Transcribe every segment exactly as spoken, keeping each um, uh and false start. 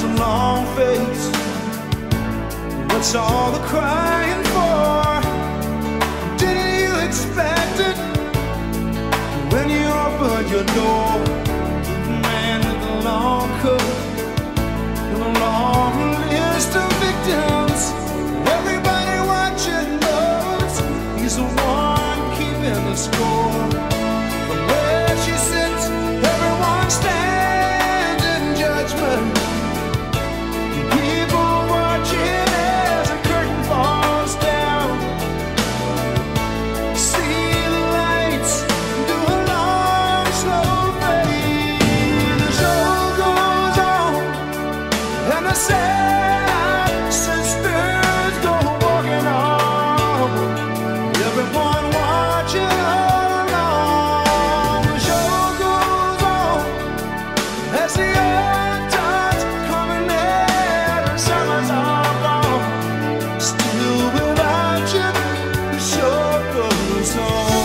a long face. What's all the crying for? Didn't you expect it when you opened your door? The man with the long coat and a long list of victims. Everybody watching knows he's the one keeping the score. From where she sits, everyone stands in judgment. People watching as a curtain falls down. See the lights do a long, slow fade. The show goes on, and the sad sisters go walking on. Everyone watching all along. The show goes on as the earth tides coming in and summers are gone. Still without you, the show goes on.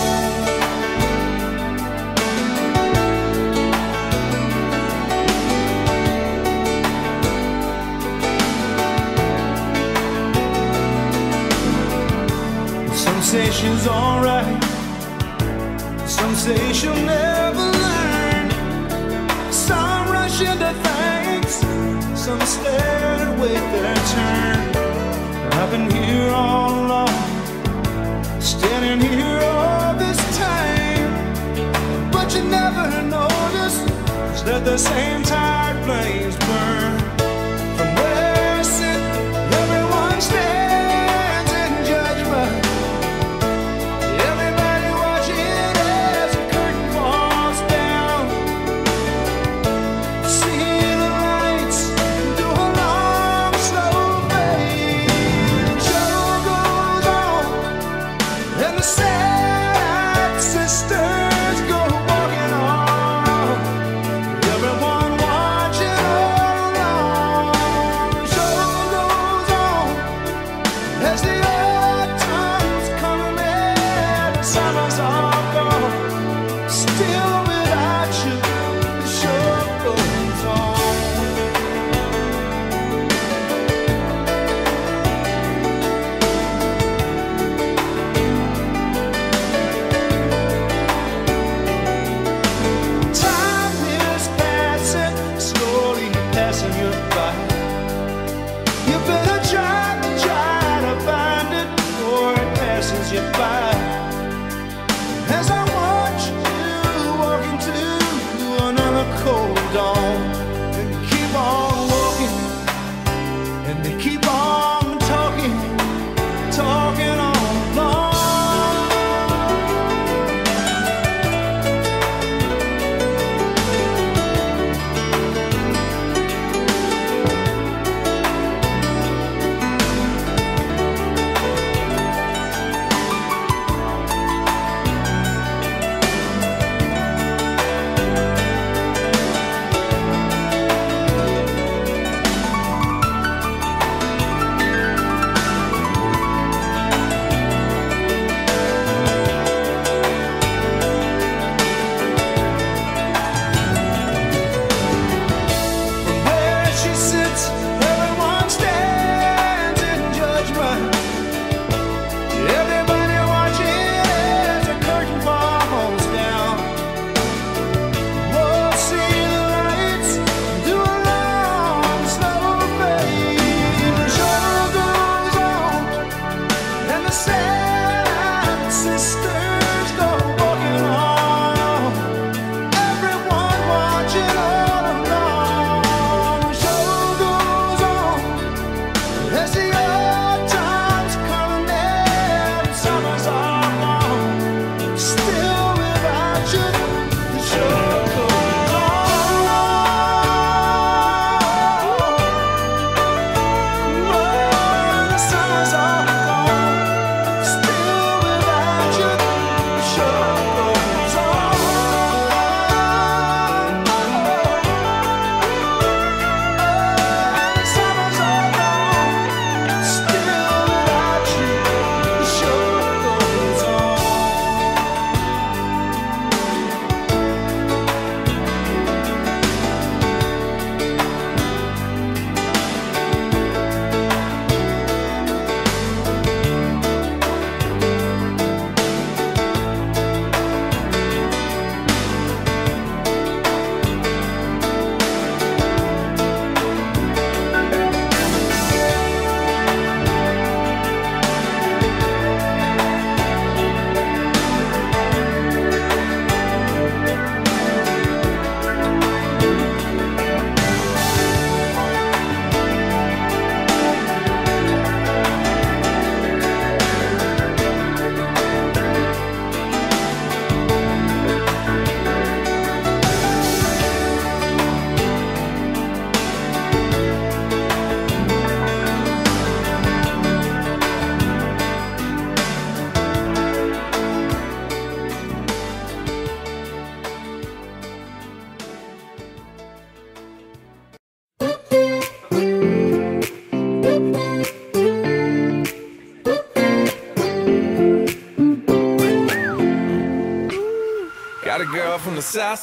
Some say she's alright, some say she'll never learn. Some rush into things, some stare and wait their turn. I've been here all along, standing here all this time, but you never notice that the same tired flames burn. From where I sit, everyone stands in judgment. Everybody watching as the curtain falls down. See the lights do a long, slow fade. The show goes on, and the sad sisters go walking on. Everyone watching all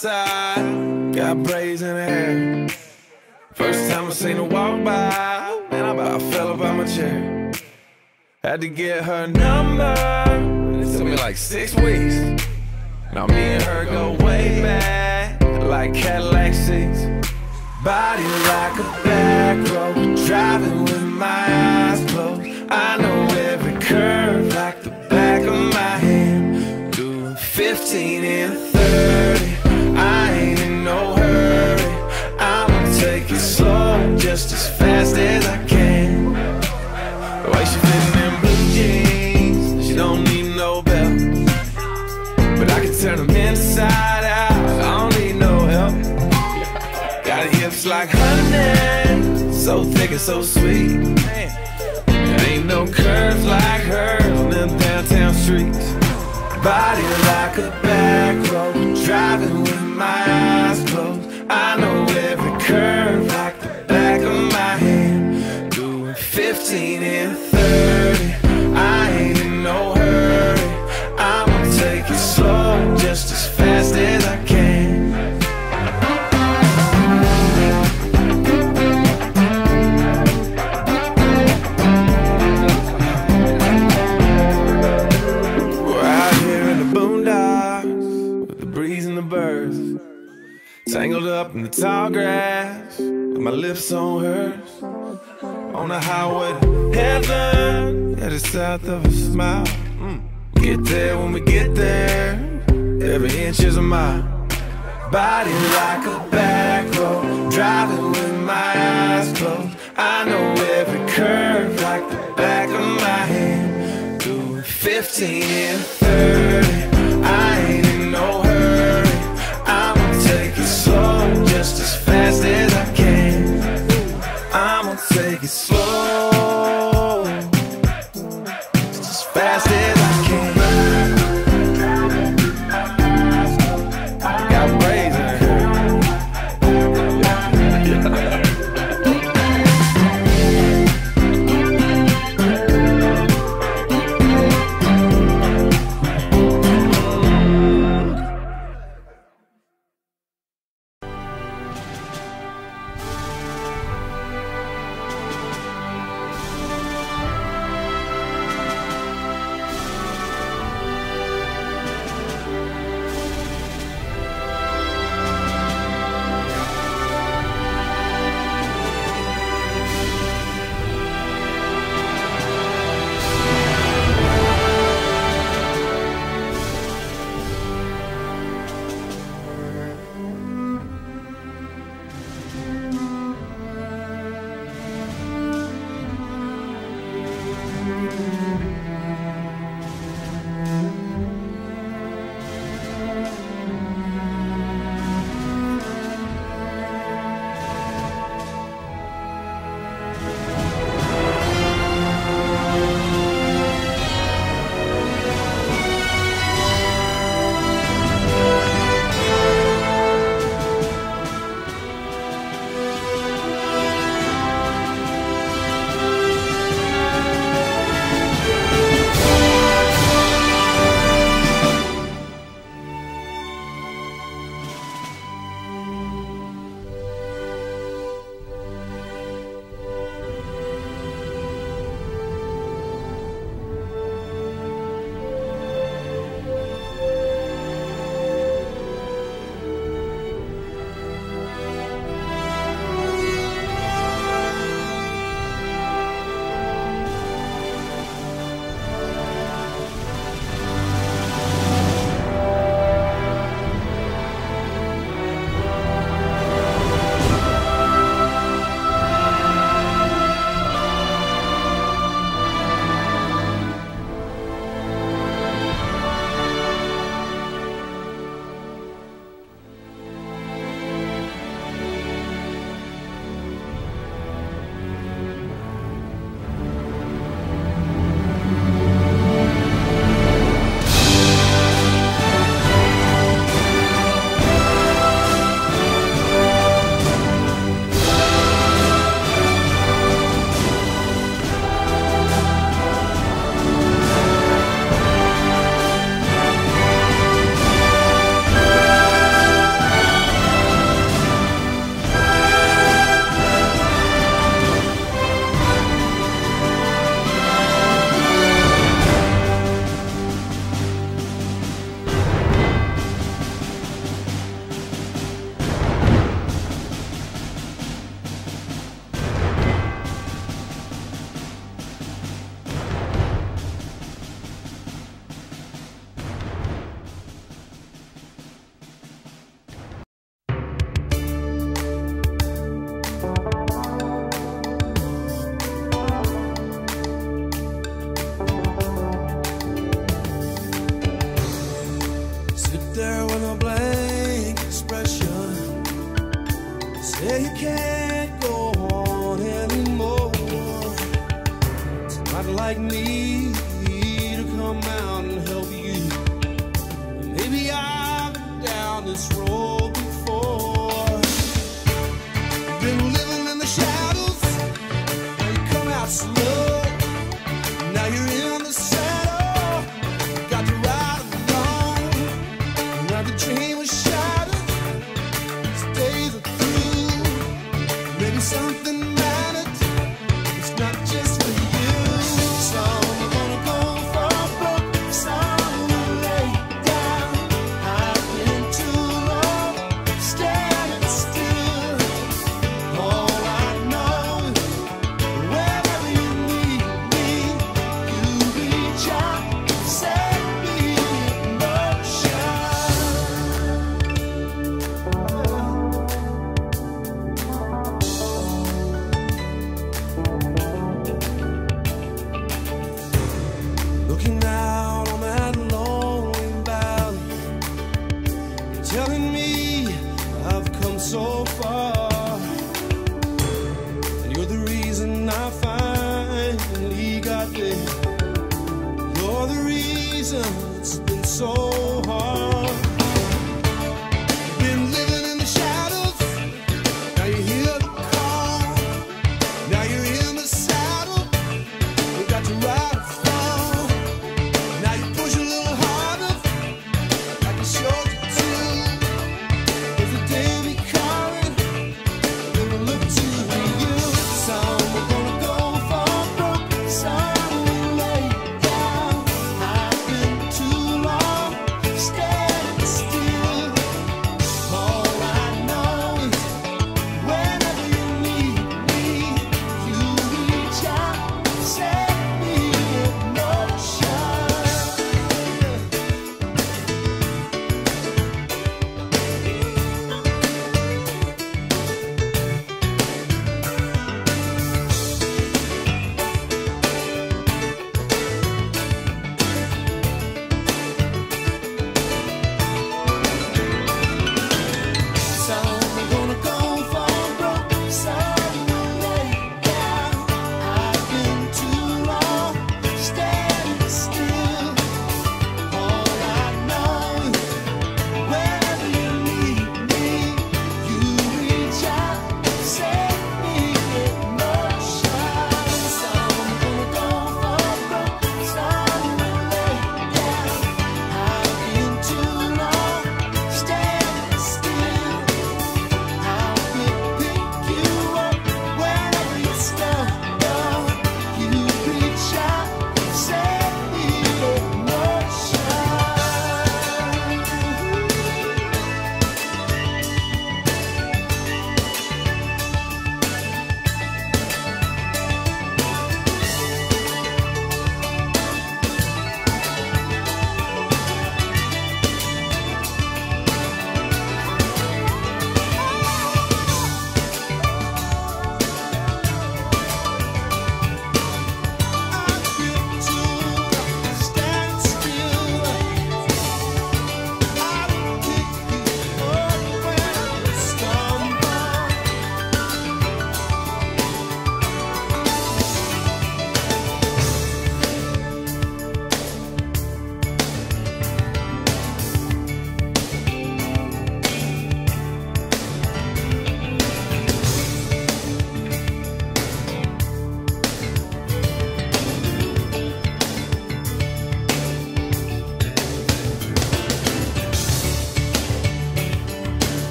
outside, got braids in her hair. First time I seen her walk by, man, I about fell up out my chair. Had to get her number, it took me like six weeks. Now me and her go way back, like Cadillac seats. Body like a back road, driving with my eyes closed. I know every curve like the back of my hand. Doing fifteen and thirty, I ain't in no hurry. I'ma take it slow, just as fast as I can. The way she fitting in blue jeans, she don't need no belt, but I can turn them inside out, I don't need no help. Got hips like honey, so thick and so sweet. There ain't no curves like hers on them downtown streets. Body like a back road, driving with my eyes closed. I know every curve like the back of my hand. Doing fifteen and thirty, I ain't in no hurry. I'ma take it slow, just as fast as I can. Tangled up in the tall grass, with my lips on hers. On the highway to heaven, yeah, the south of a smile. Mm. Get there when we get there, every inch is a mile. Body like a back road, driving with my eyes closed. I know every curve like the back of my hand. Doing fifteen and thirty, I ain't in no hurry. I'ma take it slow, just as fast as I can. I'ma take it slow, just as fast as I can. Got braids in her. like me to come out and help you. Maybe I've been down this road before. Been living in the shadows, now you come out slow. Now you're in the saddle, got to ride alone. Now the dream was shattered, these days are through. Maybe something mattered, it's not just for you. Some are gonna go for broke, some will lay down. I've been too long standing still. All I know, wherever you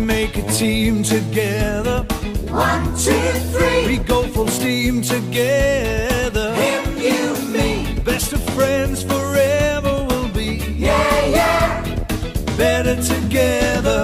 make a team together. One, two, three. We go full steam together. Him, you, me. Best of friends forever we'll be. Yeah, yeah. Better together.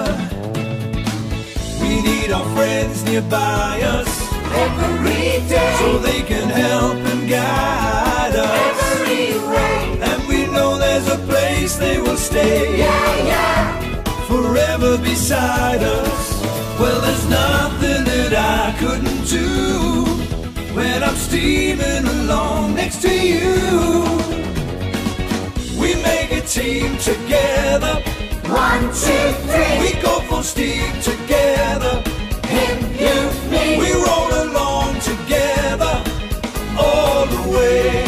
We need our friends nearby us Every day. so they can help and guide us. Every way. And we know there's a place they will stay. Yeah, yeah. Forever beside us. Well, there's nothing that I couldn't do when I'm steaming along next to you. We make a team together. One, two, three. We go full steam together. Him, you, me. We roll along together all the way.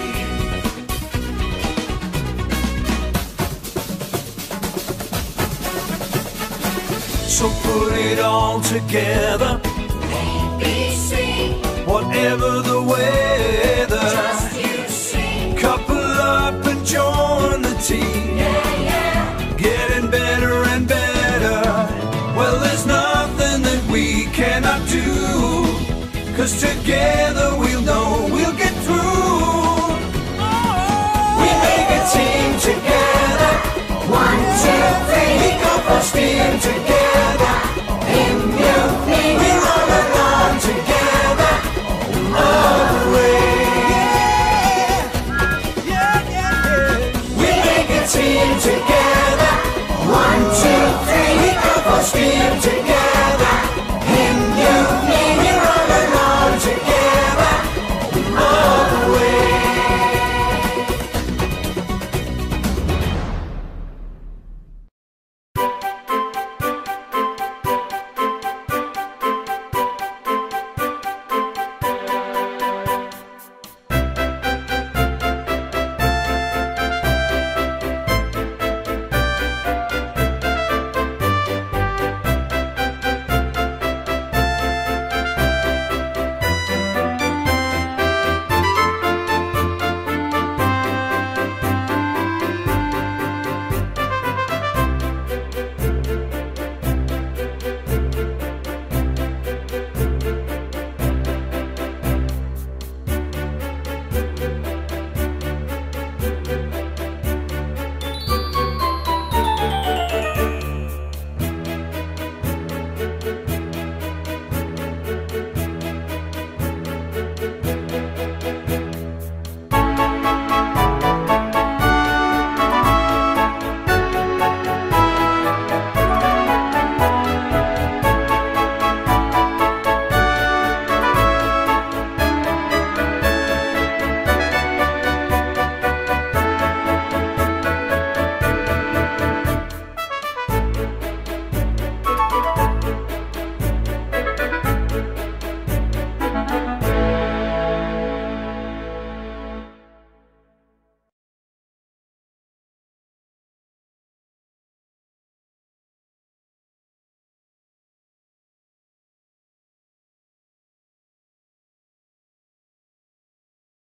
So put it all together. A, B, C. Whatever the weather, Just you see. couple up and join the team. Yeah, yeah. Getting better and better. Well, there's nothing that we cannot do, 'cause together we'll know we'll get through. We make a team together. One, two, three. We go for steam together.